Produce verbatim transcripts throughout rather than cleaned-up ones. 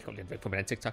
Kom lidt væk på min TikTok.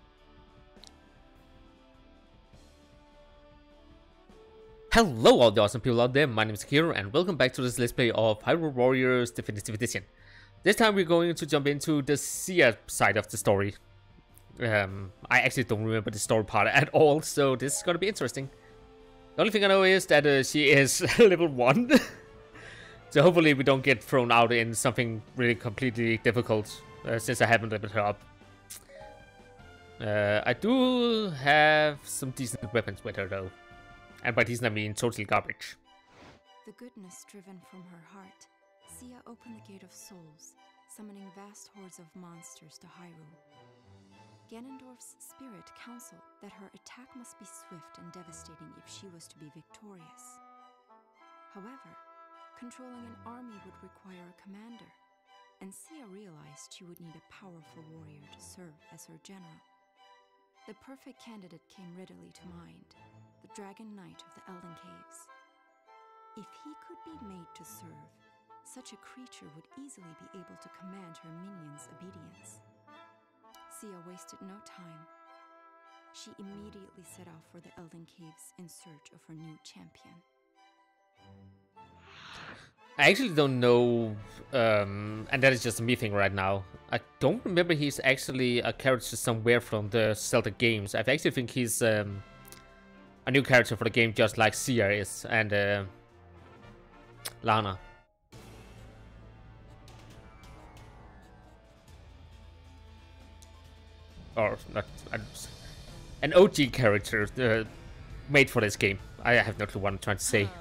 Hello all the awesome people out there, my name is Takeru and welcome back to this Let's Play of Hyrule Warriors Definitive Edition. This time we're going to jump into the Sia side of the story. Um, I actually don't remember the story part at all, so this is gonna be interesting. The only thing I know is that uh, she is level one. So hopefully we don't get thrown out in something really completely difficult, uh, since I haven't leveled her up. Uh, I do have some decent weapons with her though. And by decent I mean totally garbage. The goodness driven from her heart, Sia opened the Gate of Souls, summoning vast hordes of monsters to Hyrule. Ganondorf's spirit counseled that her attack must be swift and devastating if she was to be victorious. However, controlling an army would require a commander, and Sia realized she would need a powerful warrior to serve as her general. The perfect candidate came readily to mind, the Dragon Knight of the Elden Caves. If he could be made to serve, such a creature would easily be able to command her minions' obedience. Sia wasted no time. She immediately set off for the Elden Caves in search of her new champion. I actually don't know, um, and that is just a me thing right now. I don't remember he's actually a character somewhere from the Zelda games. I actually think he's um, a new character for the game, just like Sia is, and uh, Lana. Or not, uh, an O G character uh, made for this game. I have no clue what I'm trying to say.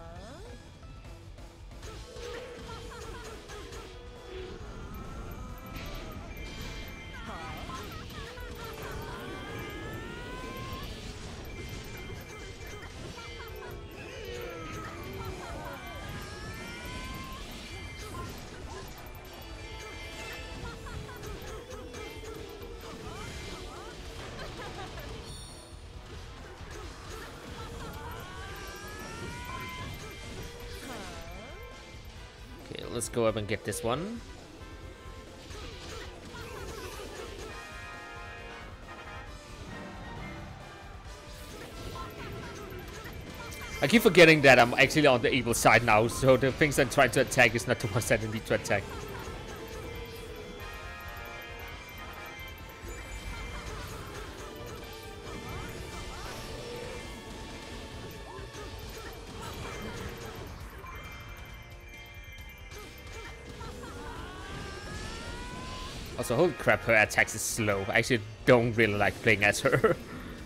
Let's go up and get this one. I keep forgetting that I'm actually on the evil side now, so the things I'm trying to attack is not the ones that I need to attack. Also, holy crap, her attacks is slow. I actually don't really like playing as her.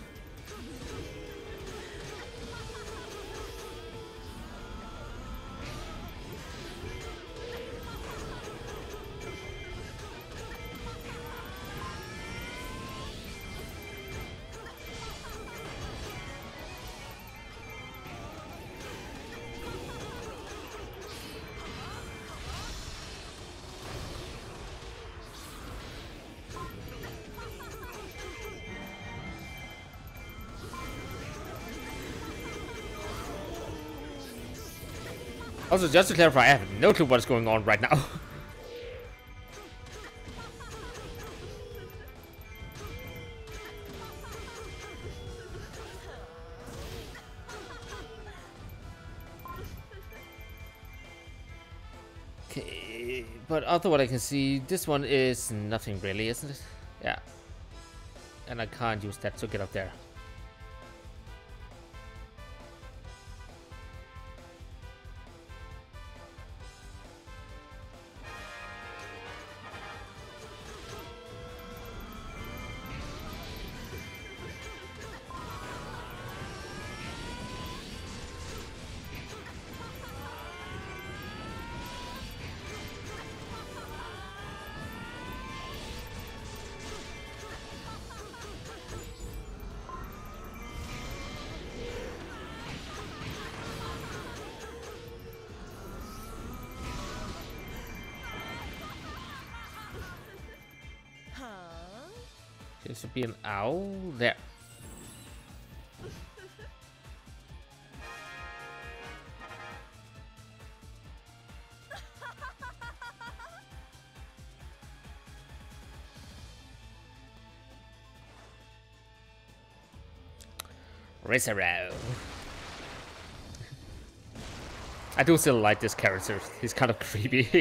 Also, just to clarify, I have no clue what's going on right now. Okay, but after what I can see, this one is nothing really, isn't it? Yeah. And I can't use that to get up there. There should be an owl there. Rizarao. I do still like this character. He's kind of creepy.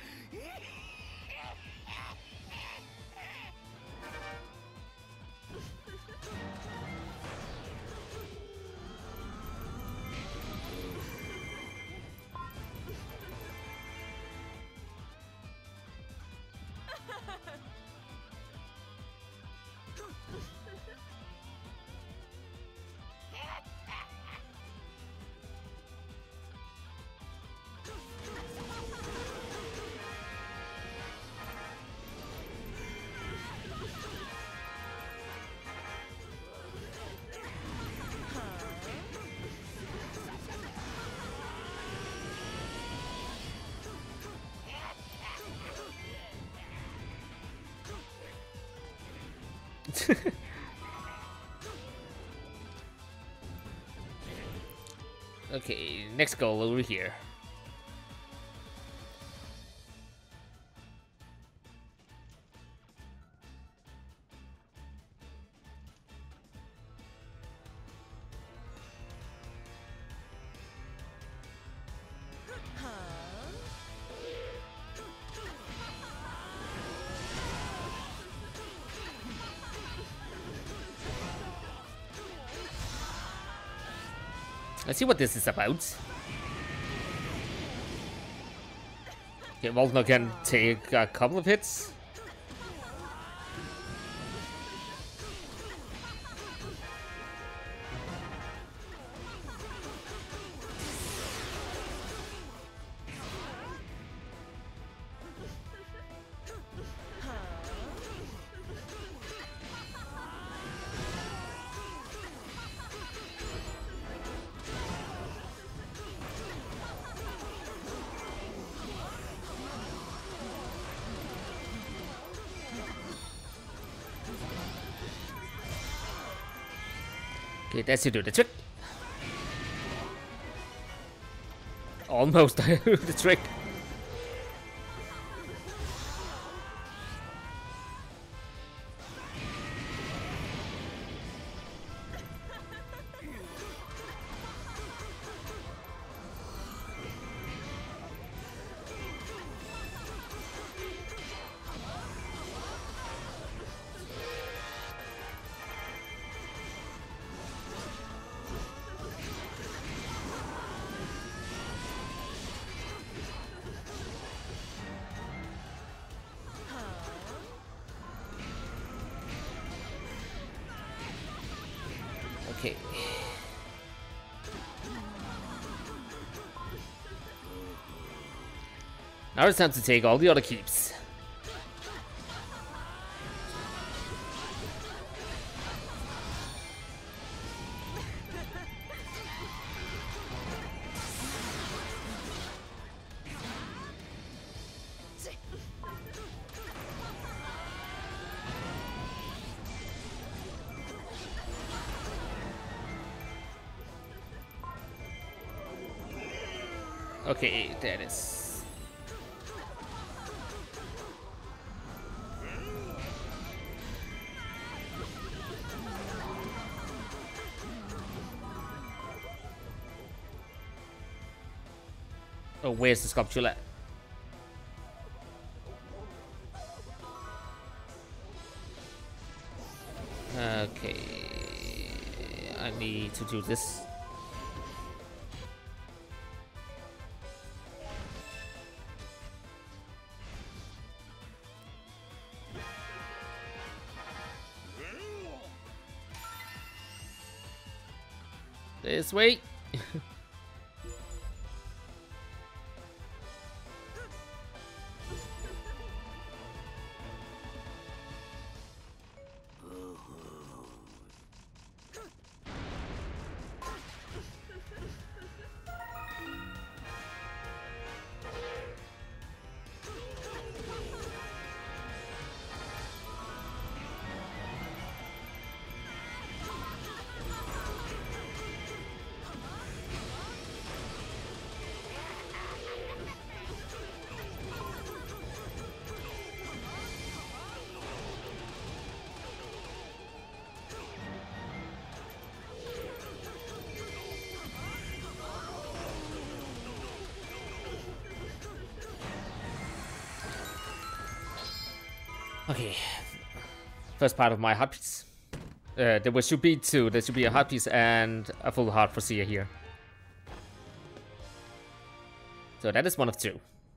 Okay, next goal over here. Let's see what this is about. Okay, Volkner can take a couple of hits. Okay, that should do the trick. Almost the trick. Okay. Now it's time to take all the other keeps. Okay, there it is. Oh, where's the sculpture at? Okay, I need to do this. This way. Okay. First part of my heart piece. Uh, there was should be two. There should be a heart piece and a full heart for Sia here. So that is one of two.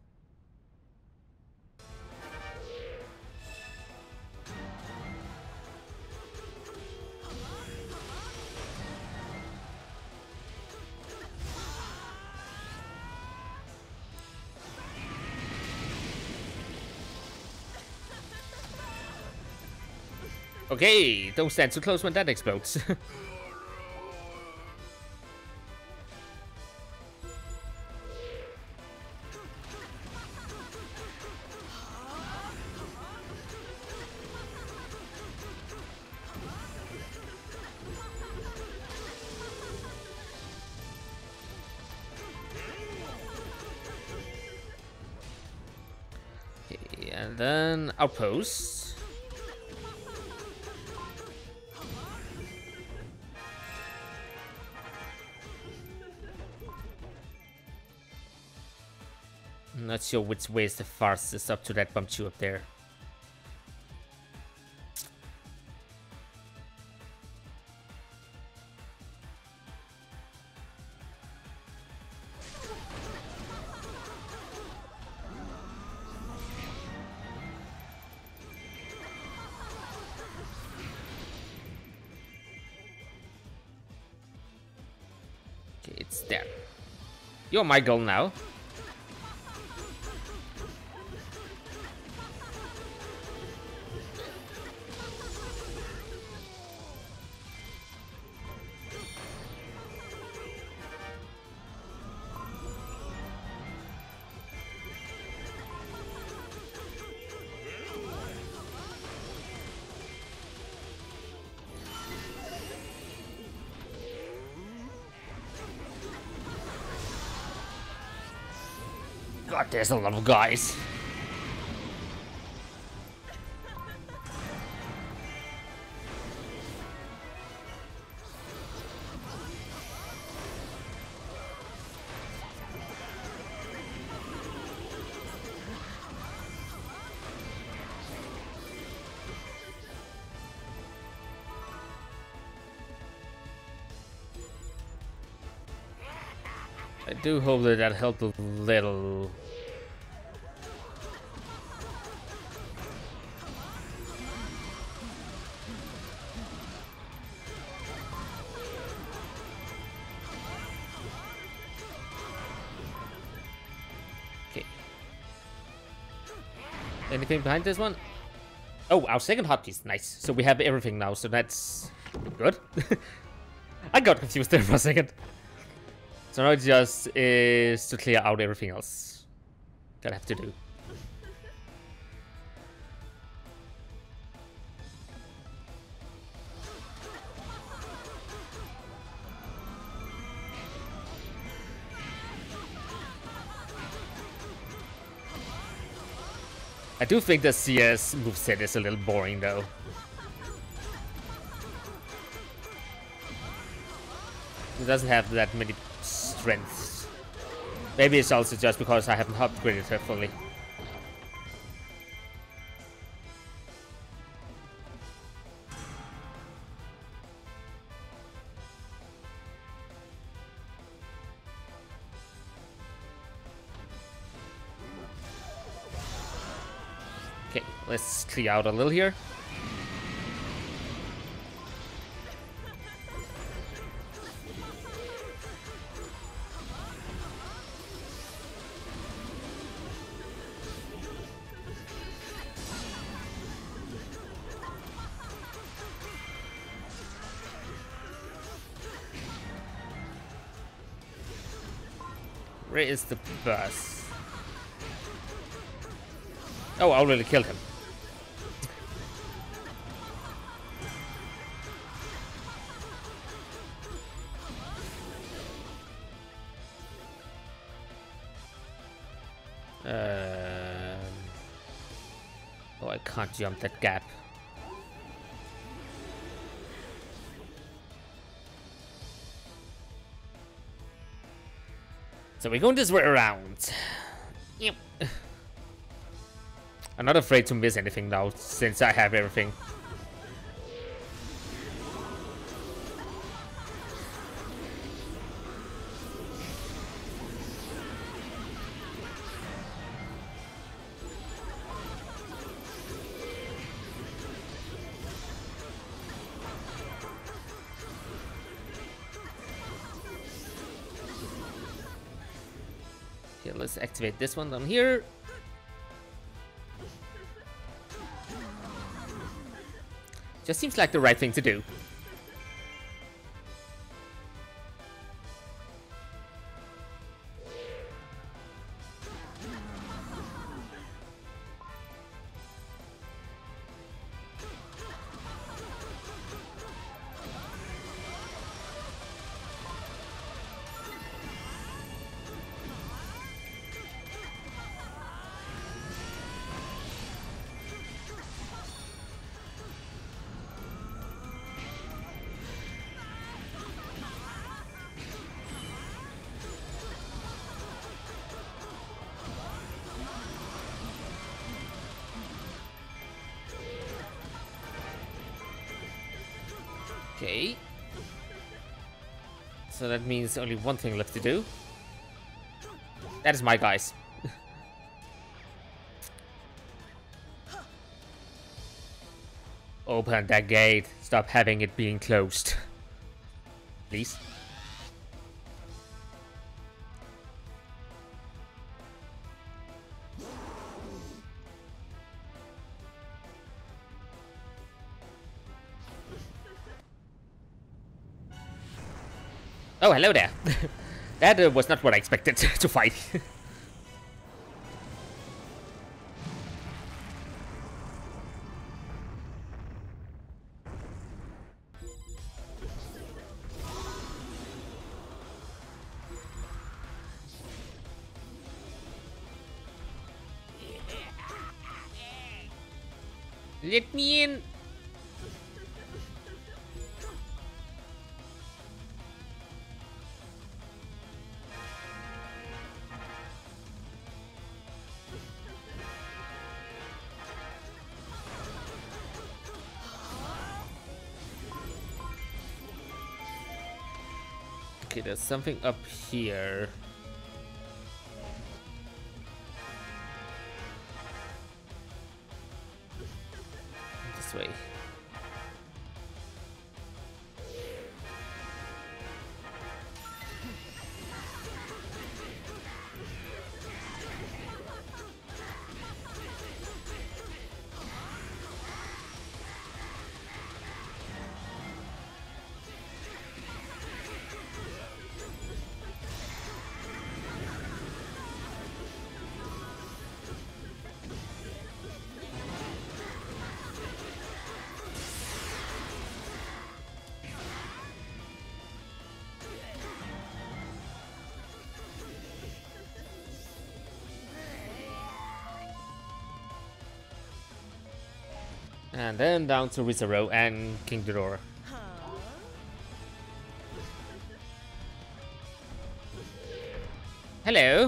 Okay, don't stand too close when that explodes. Okay, and then outpost. I'm not sure which way is the fastest up to that bump two up there. Okay, it's there. You're my goal now. God, there's a lot of guys. I do hope that that helped a little. Okay. Anything behind this one? Oh, our second hot piece. Nice. So we have everything now, so that's good. I got confused there for a second. So now it just is to clear out everything else that I have to do. I do think the C S moveset is a little boring though. It doesn't have that many strengths. Maybe it's also just because I haven't upgraded her fully. Okay, let's clear out a little here. Where is the bus? Oh, I already killed him. Um, oh, I can't jump that gap. So we're going this way around. Yep. I'm not afraid to miss anything now, since I have everything. Okay, let's activate this one down here. Just seems like the right thing to do. Okay. So that means only one thing left to do. That is my guys. Open that gate. Stop having it being closed. Please. Oh, hello there. That uh, was not what I expected to fight. Let me in. Okay, there's something up here. This way. And then down to Rizaro and King Ghidorah. Hello.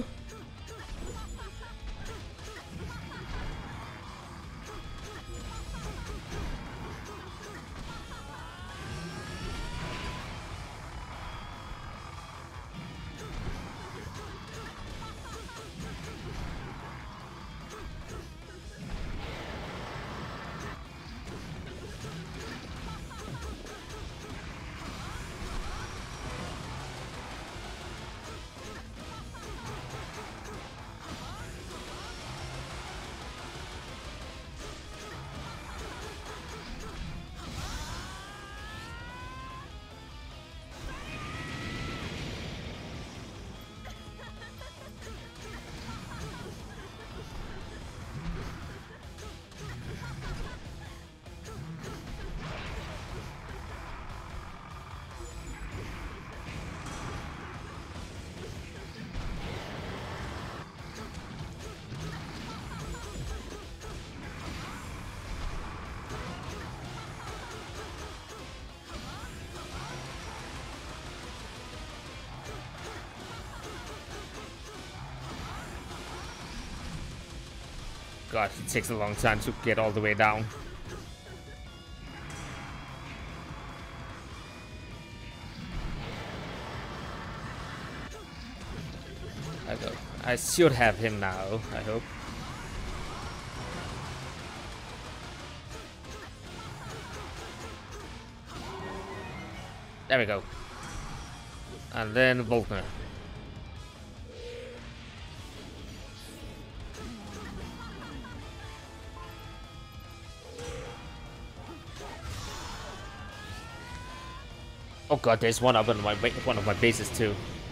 god, it takes a long time to get all the way down. I go. I should have him now, I hope. There we go. And then Volkner. Oh god, there's one up on my one of my bases too.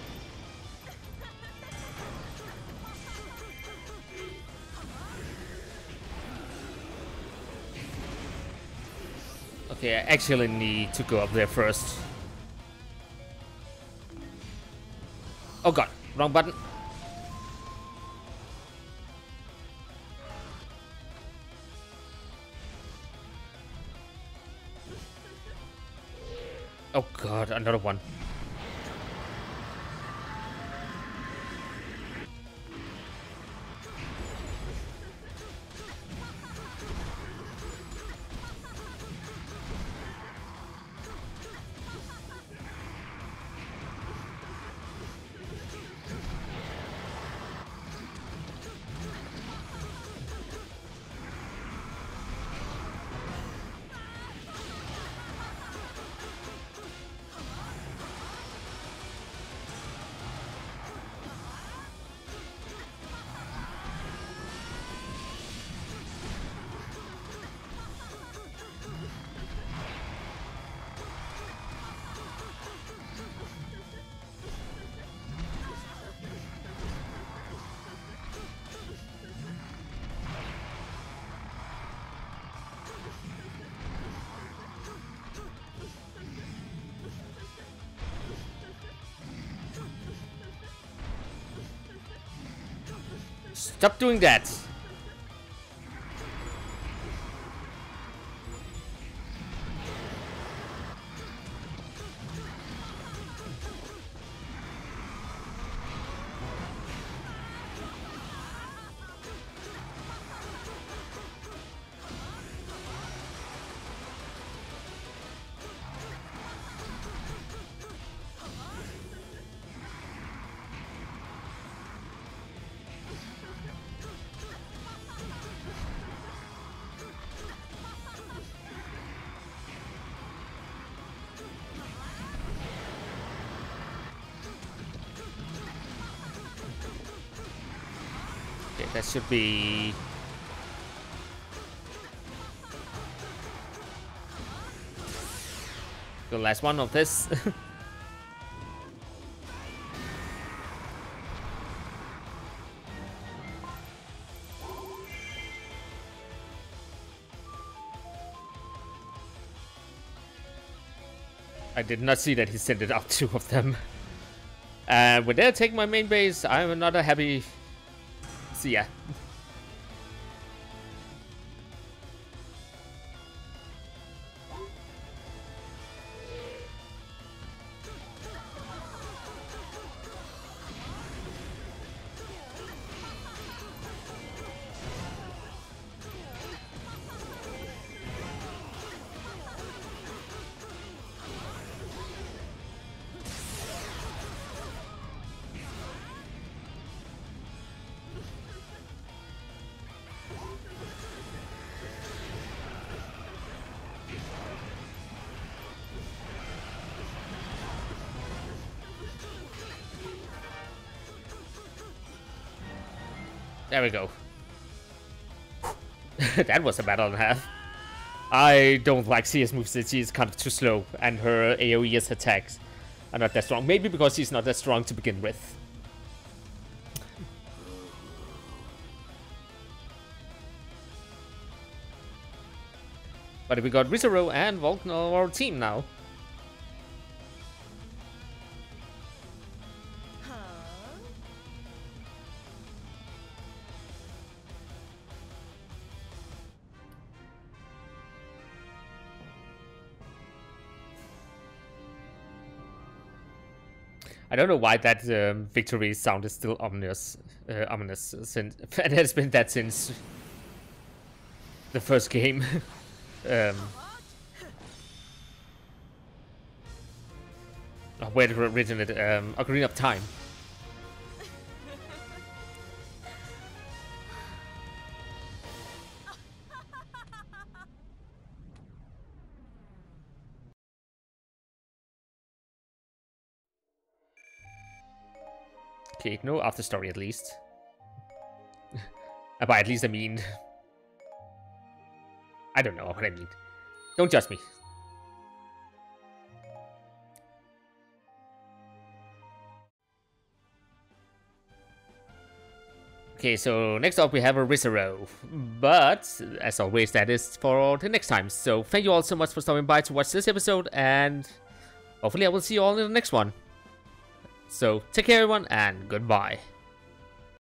Okay, I actually need to go up there first. Oh god, wrong button. Oh god, another one. Stop doing that. Okay, that should be the last one of this. I did not see that he sent it out two of them. And uh, when they take my main base, I'm not a happy. See ya. There we go. That was a battle and a half. I don't like C S moves that she's kind of too slow, and her AoE's attacks are not that strong. Maybe because she's not that strong to begin with. But we got Rizero and Vulcan on our team now. I don't know why that um, victory sound is still ominous, uh, ominous since it has been that since the first game. um, oh, where it originated, um, Ocarina of Time. Okay, no after story at least. By at least I mean, I don't know what I mean. Don't judge me. Okay, so next up we have a Rizero, but as always that is for the next time. So thank you all so much for stopping by to watch this episode, and hopefully I will see you all in the next one. So take care everyone, and goodbye.